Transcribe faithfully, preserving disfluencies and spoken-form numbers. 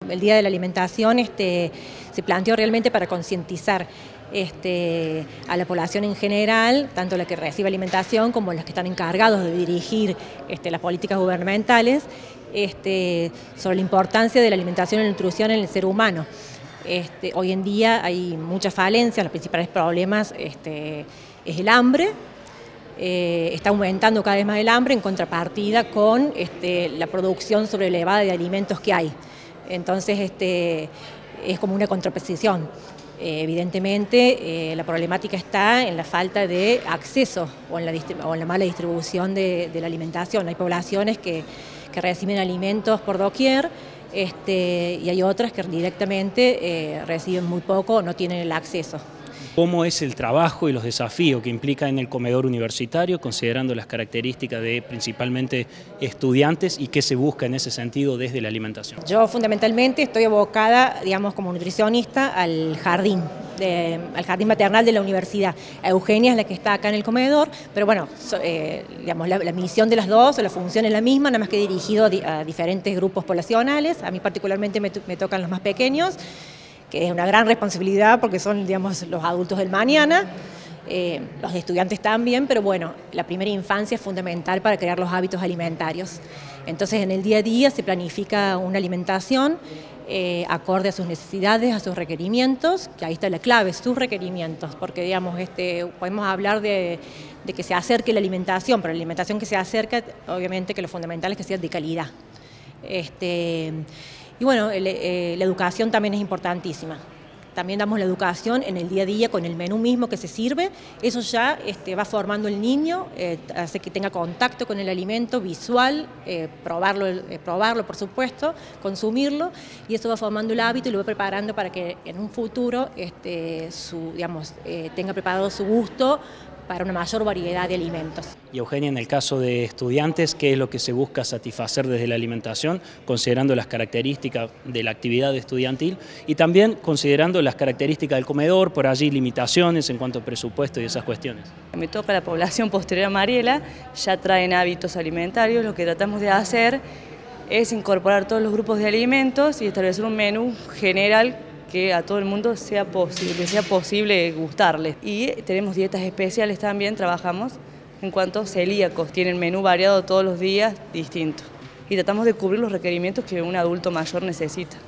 el Día de la Alimentación este, se planteó realmente para concientizar este, a la población en general, tanto la que recibe alimentación como los que están encargados de dirigir este, las políticas gubernamentales, este, sobre la importancia de la alimentación y la nutrición en el ser humano. Este, hoy en día hay muchas falencias, los principales problemas este, es el hambre. Eh, está aumentando cada vez más el hambre en contrapartida con este, la producción sobrelevada de alimentos que hay. Entonces este, es como una contraposición. Eh, evidentemente eh, la problemática está en la falta de acceso o en la, o en la mala distribución de, de la alimentación. Hay poblaciones que, que reciben alimentos por doquier este, y hay otras que directamente eh, reciben muy poco o no tienen el acceso. ¿Cómo es el trabajo y los desafíos que implica en el comedor universitario, considerando las características de principalmente estudiantes y qué se busca en ese sentido desde la alimentación? Yo fundamentalmente estoy abocada, digamos, como nutricionista al jardín, de, al jardín maternal de la universidad. Eugenia es la que está acá en el comedor, pero bueno, so, eh, digamos, la, la misión de las dos, o la función es la misma, nada más que dirigido a, di, a diferentes grupos poblacionales. A mí particularmente me, me tocan los más pequeños, que es una gran responsabilidad porque son, digamos, los adultos del mañana, eh, los estudiantes también, pero bueno, la primera infancia es fundamental para crear los hábitos alimentarios. Entonces, en el día a día se planifica una alimentación eh, acorde a sus necesidades, a sus requerimientos, que ahí está la clave, sus requerimientos, porque, digamos, este, podemos hablar de, de que se acerque la alimentación, pero la alimentación que se acerca, obviamente que lo fundamental es que sea de calidad. Este, Y bueno, el, eh, la educación también es importantísima. También damos la educación en el día a día con el menú mismo que se sirve. Eso ya este, va formando el niño, eh, hace que tenga contacto con el alimento visual, eh, probarlo, eh, probarlo por supuesto, consumirlo, y eso va formando el hábito y lo va preparando para que en un futuro este, su, digamos, eh, tenga preparado su gusto para una mayor variedad de alimentos. Y Eugenia, en el caso de estudiantes, ¿qué es lo que se busca satisfacer desde la alimentación, considerando las características de la actividad estudiantil y también considerando las características del comedor, por allí limitaciones en cuanto a presupuesto y esas cuestiones? Me toca la población posterior a Mariela, ya traen hábitos alimentarios. Lo que tratamos de hacer es incorporar todos los grupos de alimentos y establecer un menú general que a todo el mundo sea posible, que sea posible gustarles. Y tenemos dietas especiales también, trabajamos en cuanto a celíacos, tienen menú variado todos los días distinto. Y tratamos de cubrir los requerimientos que un adulto mayor necesita.